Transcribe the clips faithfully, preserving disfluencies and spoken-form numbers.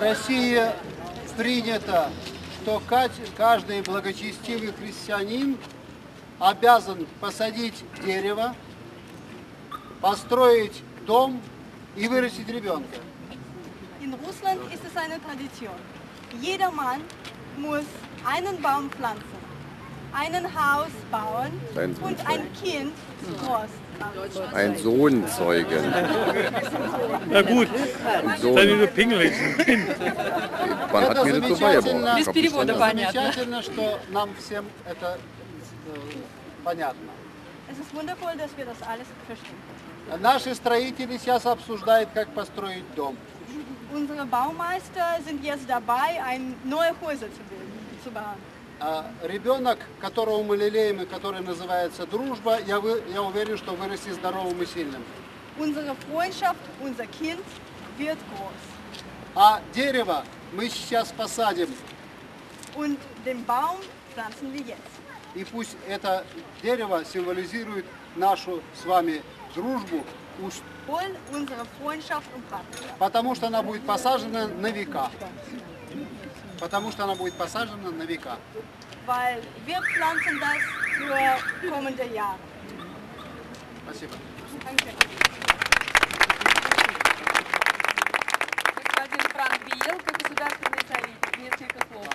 России принято, что каждый благочестивый христианин обязан посадить дерево, построить дом и вырастить ребенка. In Russland ist es eine Tradition. Jeder Mann muss einen Baum pflanzen, ein Haus bauen und ein Kind groß. Ein Sohn zeugen. Na gut, dann nur pingelig. Man hat mir das so beigebracht. Без перевода понятно. Замечательно, что нам всем это понятно. Es ist wundervoll, dass wir das alles verstehen. Наши строители сейчас обсуждают, как построить дом. Unsere Baumeister sind jetzt dabei, ein neue Häuser zu bilden, zu bauen. Ребенок, которого мы лелеем и который называется дружба, я, вы, я уверен, что вырастет здоровым и сильным. Unsere Freundschaft, unser Kind wird groß. А дерево мы сейчас посадим. Und den Baum pflanzen wir jetzt. И пусть это дерево символизирует нашу с вами дружбу, unsere Freundschaft und Partnerschaft. Потому что она будет посажена на века. Потому что она будет посажена на века. Weil wir pflanzen das für kommende Jahre. Спасибо. Danke. Господин Франк Биелко, государственный советник. Несколько слов.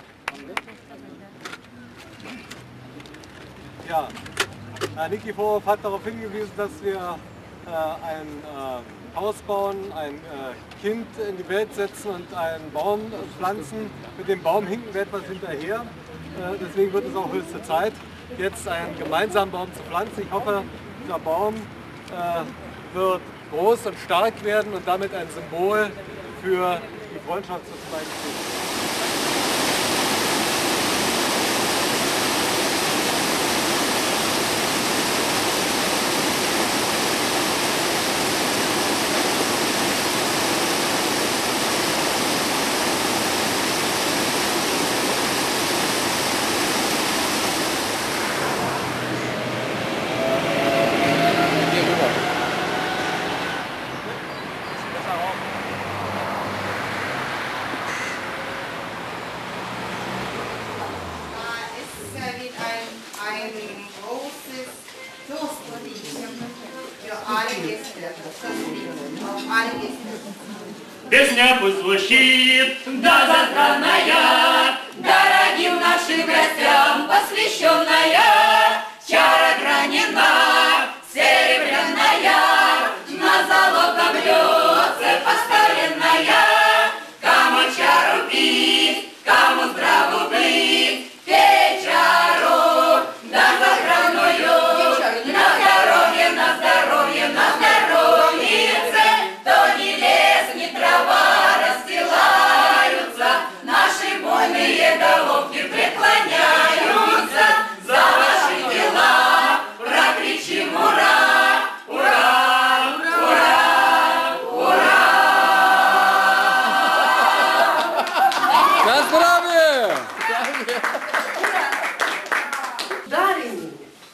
Ja, Herr Nikiforov hat darauf hingewiesen, dass wir äh, ein äh, Haus bauen, ein äh, Kind in die Welt setzen und einen Baum pflanzen. Mit dem Baum hinken wir etwas hinterher. Äh, deswegen wird es auch höchste Zeit, jetzt einen gemeinsamen Baum zu pflanzen. Ich hoffe, dieser Baum äh, wird groß und stark werden und damit ein Symbol für die Freundschaft zwischen beiden Städten. Песня пусть звучит, да заданная, дорогим нашим гостям посвященная. Чара гранена, серебряная, на золотом блюдце поставленная. Кому чару пить, кому здраво быть, пей чару, да загранную, на здоровье, на здоровье, на здоровье. То ни лес, ни трава расстилаются, наши буйные головки преклоняются. За ваши дела прокричим ура, ура, ура, ура! На здравие! Дарыни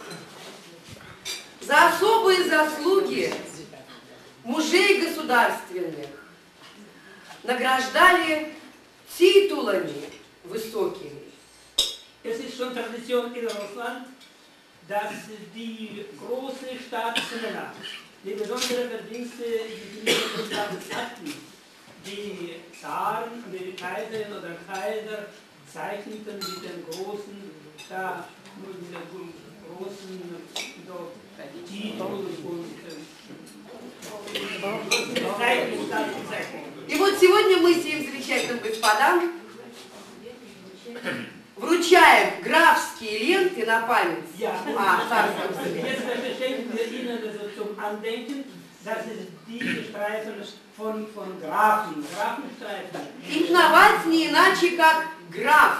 за особые заслуги мужей государственных награждали титулами высокими. Es ist schon Tradition in Russland, dass die großen Staatsmänner, die besondere Verdienste in den Staates hatten, die Zaren, die Kaiserin oder Kaiser zeichneten mit den großen, da, mit den großen so, Titeln und И вот сегодня мы всем замечательным господам вручаем графские ленты на память о царском совете. Их называть не иначе, как граф.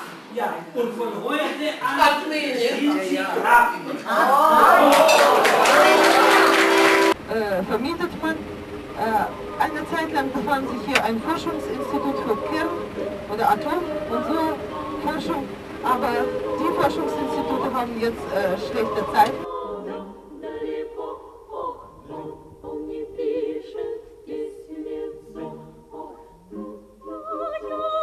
Vermietet man. Eine Zeit lang befand sich hier ein Forschungsinstitut für Kern- oder Atom- und so Forschung, aber die Forschungsinstitute haben jetzt äh, schlechte Zeiten. Oh,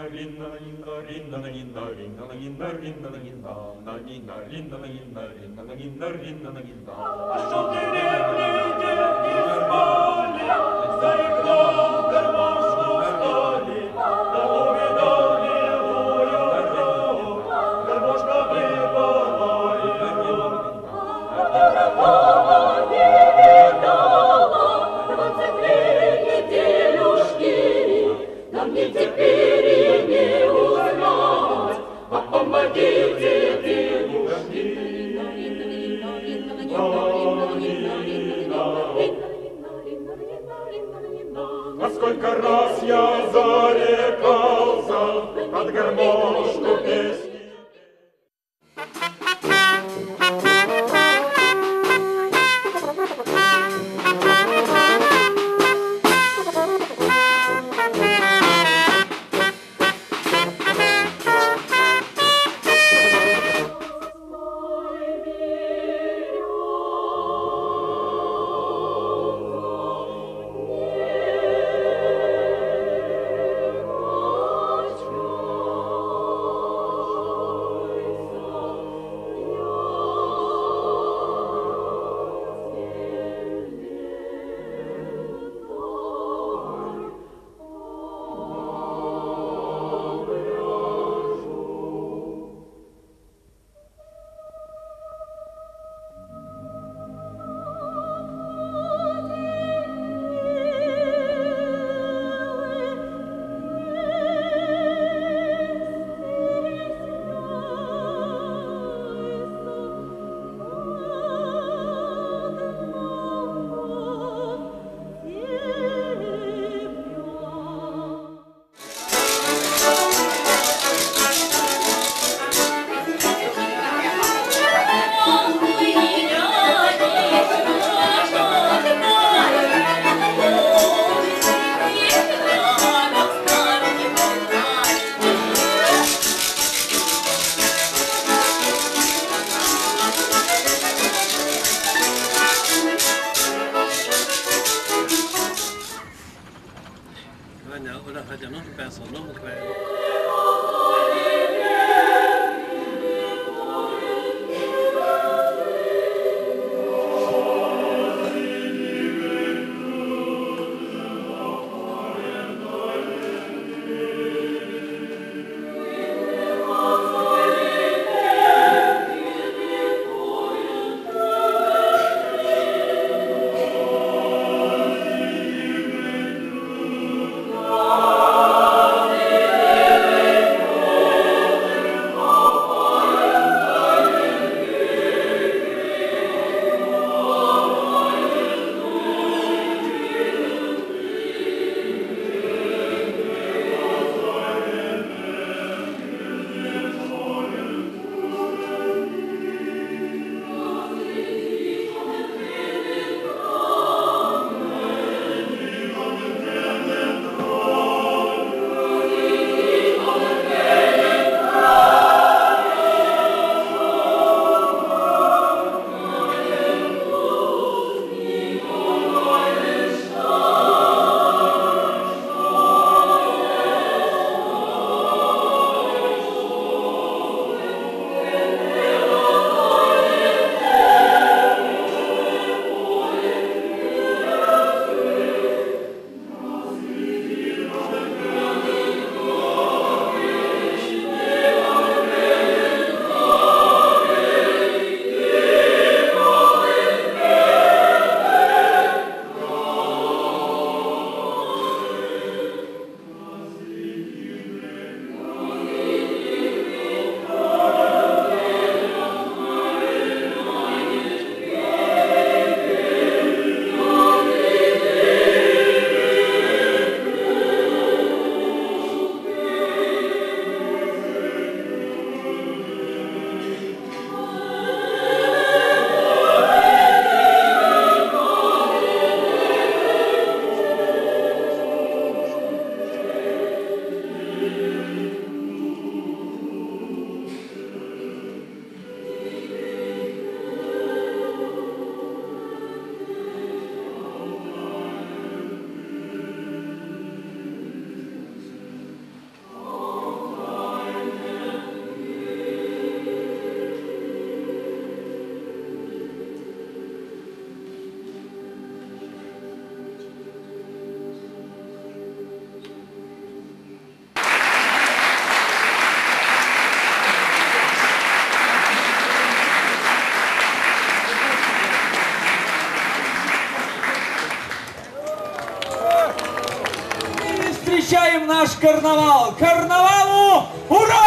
А сколько раз я зарекался под гармошку песни. Oder hat er noch einen besseren, noch einen kleinen? Oh встречаем наш карнавал. Карнавалу ура!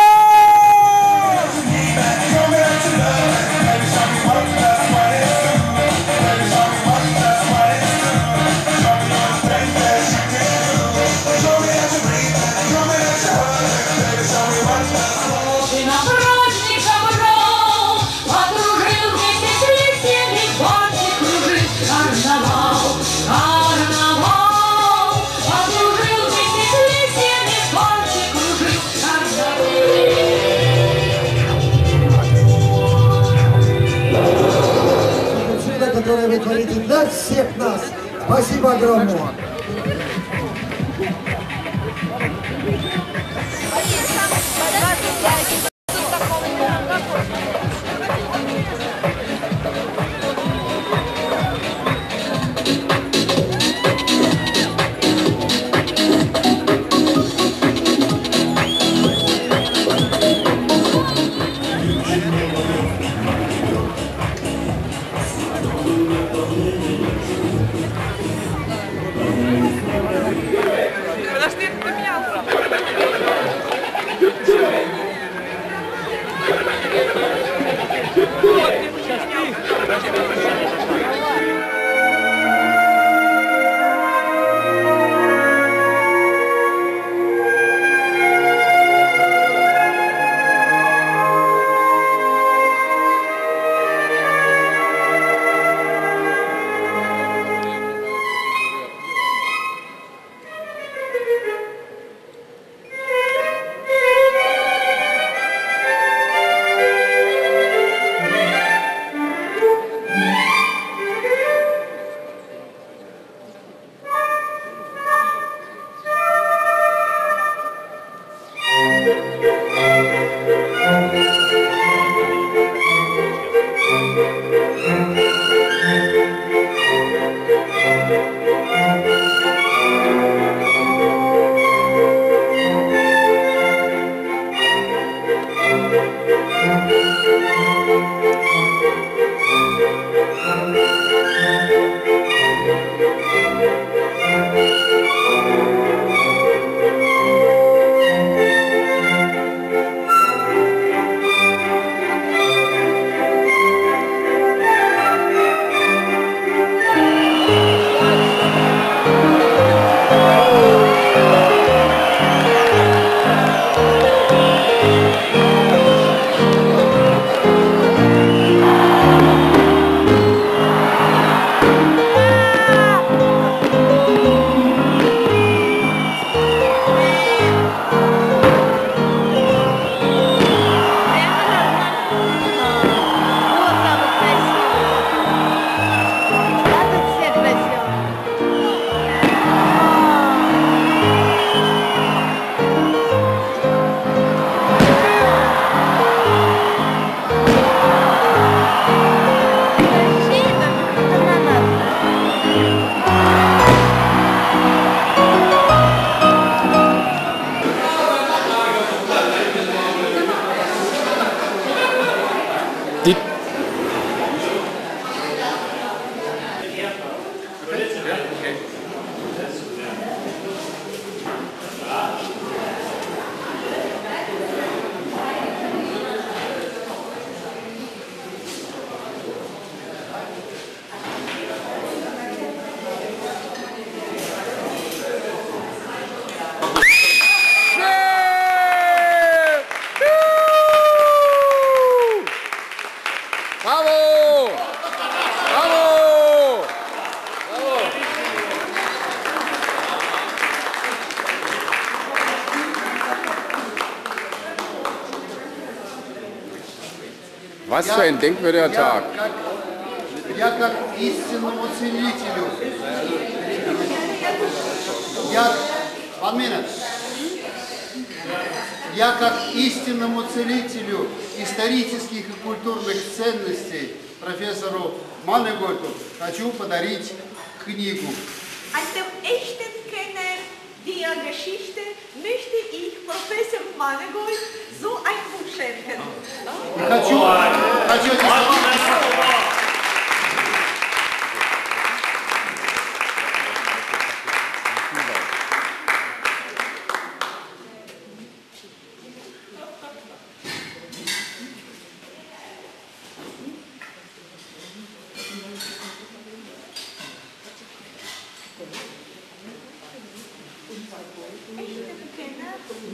Которое вы творите для всех нас. Спасибо огромное. Was für ein denkwürdiger Tag. Я как истинному целителю, я, one minute. Я как истинному целителю исторических и культурных ценностей профессору Манегольду хочу подарить книгу. Als dem echten Kenner der Geschichte möchte ich Professor Manegold so ein Buch schenken. Хочу, хочу echte Kenner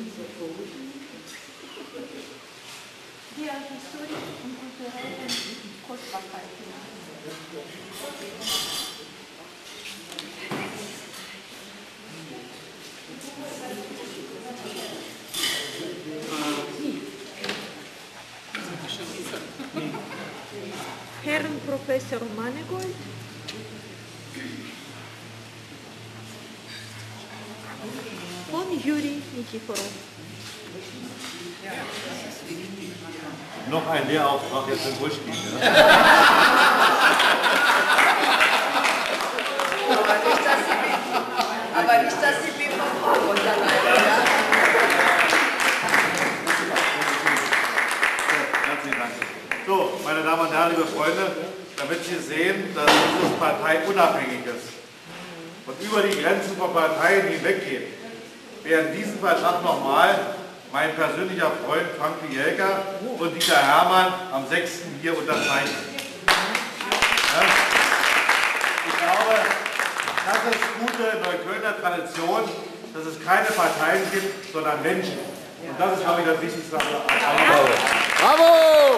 der historischen und kulturellen Kostbarkeiten. Herrn Professor Mannegold, von Juri Nikiforov. Noch ein Lehrauftrag jetzt in Buschki. Ja? Aber nicht, dass sie mich, aber nicht, dass sie mich vom Frau runterleiten, ja? Herzlichen Dank. So, meine Damen und Herren, liebe Freunde, damit Sie sehen, dass diese Partei unabhängig ist und über die Grenzen von Parteien hinweggeht, werden diesen Vertrag nochmal mein persönlicher Freund Frank Fielka und Dieter Hermann am sechsten hier unterzeichnen. Ja? Ich glaube, das ist gute Neuköllner Tradition, dass es keine Parteien gibt, sondern Menschen. Und das ist, glaube ich, das Wichtigste. Bravo! Bravo!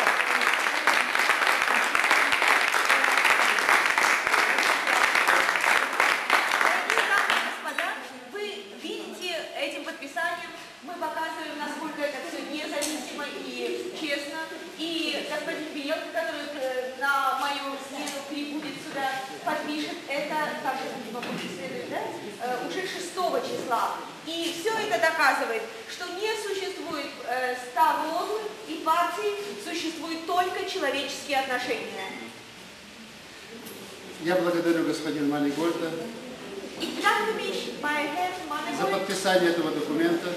уже шестого числа. И все это доказывает, что не существует э, сторон и партий, существуют только человеческие отношения. Я благодарю господина Маннегольда за подписание этого документа.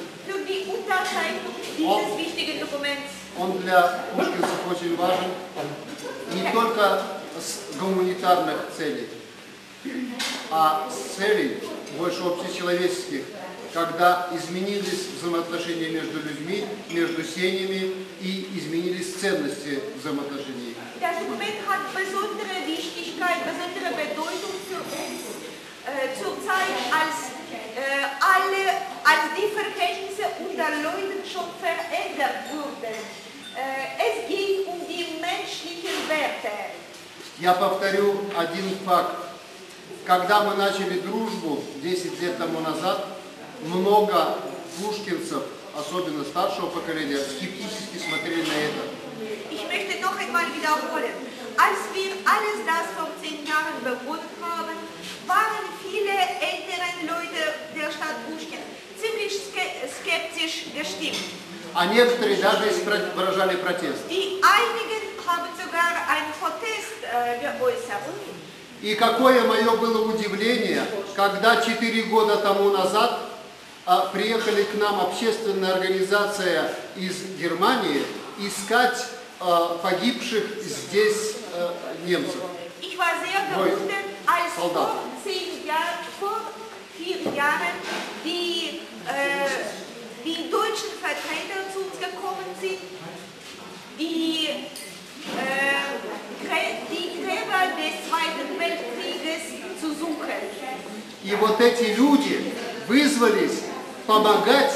Он, он для пушкинцев очень важен, не только с гуманитарных целей, а с целей больше общечеловеческих, когда изменились взаимоотношения между людьми, между семьями и изменились ценности взаимоотношений. Das Dokument hat besondere Wichtigkeit, besondere Bedeutung für uns äh, zur Zeit, als, äh, alle, als die Verhältnisse unter Leuten schon verändert wurden. Äh, es geht um die menschlichen Werte. Я повторю один факт. Когда мы начали дружбу десять лет тому назад, много пушкинцев, особенно старшего поколения, скептически смотрели на это. Ich möchte noch einmal wiederholen. Als wir alles das vor zehn Jahren begonnen haben, waren viele ältere Leute der Stadt Puschkin ziemlich skeptisch gestimmt. А некоторые даже выражали протест. Die einigen haben sogar einen Protest äh, geäußert. И какое мое было удивление, когда четыре года тому назад а, приехали к нам общественная организация из Германии искать а, погибших здесь а, немцев. Ich war sehr verwundert, als vor zehn Jahren, vor vier Jahren die, äh, die deutschen Vertreter zu uns gekommen sind, die äh, die Gräber des Zweiten Weltkrieges zu suchen. И вот эти люди вызвались помогать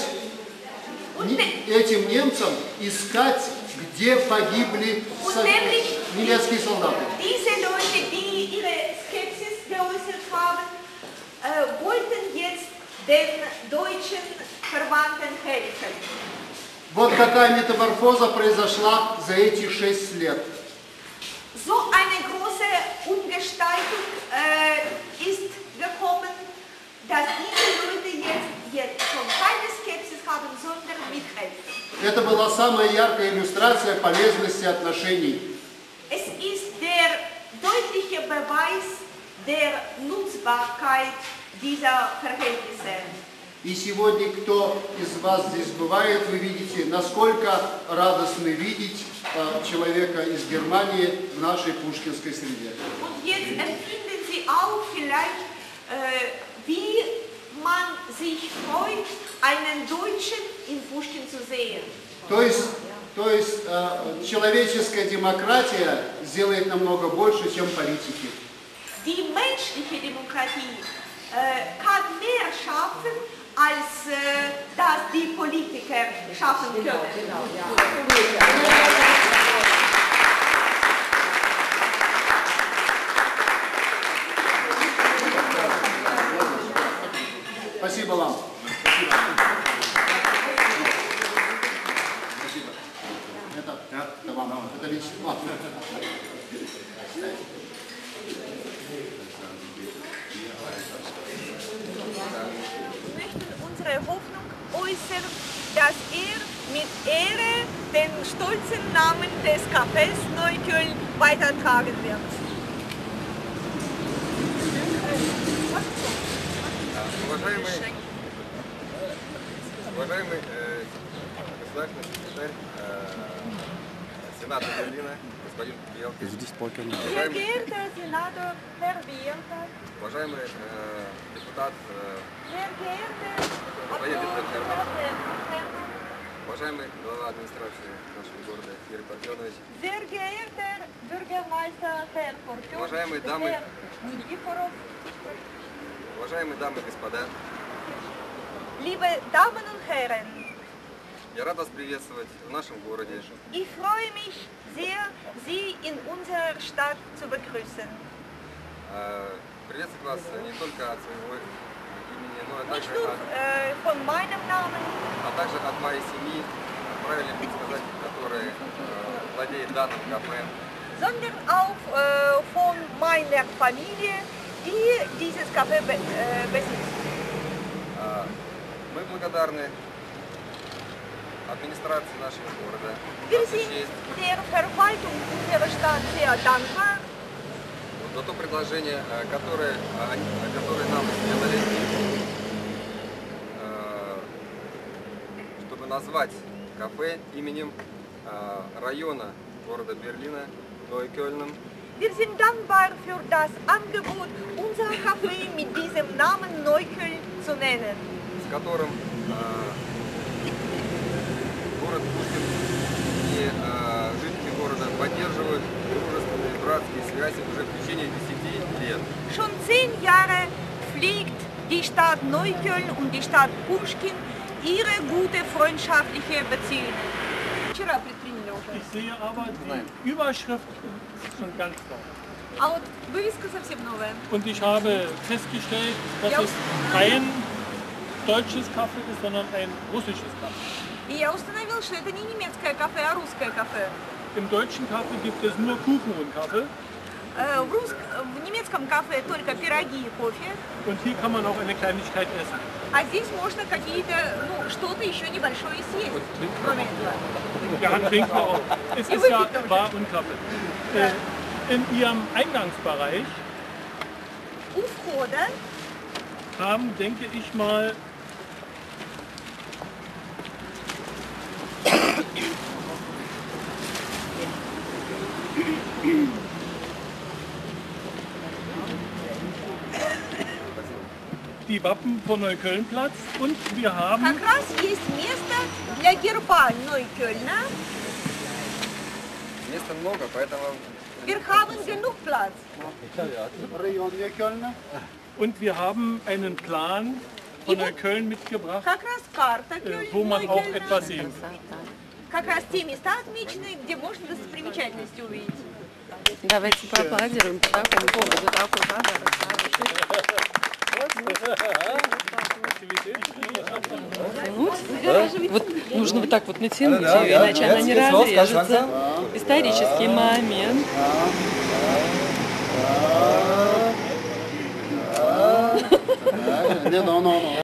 этим немцам искать, где погибли немецкие солдаты. Diese Leute, die ihre Skepsis geäußert haben, äh, wollten jetzt den deutschen Verwandten helfen. Вот какая метаморфоза произошла за эти шесть лет. So eine große Umgestaltung äh, ist gekommen, dass diese Leute jetzt, jetzt schon keine Skepsis haben, sondern mithelfen. Это была самая яркая иллюстрация полезности отношений. Es ist der deutliche Beweis der Nutzbarkeit dieser Verhältnisse. И сегодня, кто из вас здесь бывает, вы видите, насколько радостно видеть э, человека из Германии в нашей пушкинской среде. Und jetzt empfinden Sie auch vielleicht, äh, wie man sich freut, einen Deutschen in Puschkin zu sehen. То есть, то есть э, человеческая демократия сделает намного больше, чем политики. Die menschliche Demokratie äh, kann mehr schaffen, als äh, das die Politiker schaffen können. Спасибо вам. Спасибо. Это, это вам. Это лично вам. Wir möchten unsere Hoffnung äußern, dass er mit Ehre den stolzen Namen des Cafés Neukölln weitertragen wird. Уважаемый, уважаемый э, государственный секретарь э, Сената Берлина, господин Белкин, Sehr geehrter Senator Herr Bielka, уважаемый э, депутат э, sehr geehrter Abgeordneter Abgeordneter Hermann, Hermann, уважаемый глава администрации нашего города Юрий Парфенович, sehr geehrter Bürgermeister Herr Portyon, Уважаемые дамы. Herr Nikiforov, уважаемые дамы и господа, liebe Damen und Herren, я рад вас приветствовать в нашем городе. ich freue mich sehr, Sie in unserer Stadt zu begrüßen. Э, Приветствовать вас не только от своего имени, но и Nicht также nur от, äh, von meinem Namen, а также от моей семьи, правильно будет сказать, которая э, владеет данным кафе. sondern auch äh, von meiner Familie, die dieses Café be äh, besitzt. Э, Мы благодарны администрации нашего города Wir за sind честь, der Verwaltung unserer Stadt sehr dankbar за то предложение, э, которое, э, они- которое нам сделали, э, чтобы назвать кафе именем э, района города Берлина, Neukölln. Wir sind dankbar für das Angebot, unser Café mit diesem Namen Neukölln zu nennen, с которым э, город Путин и э, жители города поддерживают дружественные братские связи уже в течение десяти лет. Schon zehn Jahre pflegt die Stadt Neukölln und die Stadt Puschkin ihre gute freundschaftliche Beziehungen. Вчера предприняли уже. Ich sehe aber, die Überschrift ist schon ganz toll. А вот вывеска совсем новая. Und ich habe festgestellt, dass Ja. es kein deutsches Kaffee ist, sondern ein russisches Kaffee. И я установил, что это не немецкое кафе, а русское кафе. Im deutschen Kaffee gibt es nur Kuchen und Kaffee. Э, В, рус- в немецком кафе только пироги и кофе, Und hier kann man auch eine Kleinigkeit essen. а здесь можно какие-то, ну, что-то еще небольшое съесть. Кроме этого. Ja, trinken wir auch. Es Ihr ist ja wirklich Bar und Kaffee. Äh, in Ihrem Eingangsbereich У входа haben, denke ich mal, die Wappen von Neukölln-Platz und wir haben как раз есть место для герба Neuköllna. Места много, поэтому Wir haben genug Platz. Район Neukölln. und wir haben einen Plan von Neukölln mitgebracht, Как раз карта äh, wo man auch Neuköllna. etwas sehen kann. Как раз те места отмечены, где можно достопримечательности увидеть. Давайте поаплодируем по такому поводу. Такой подарок. Вот нужно вот так вот натянуть ее, иначе она не разрежется. Исторический момент. Не, ну, ну, ну.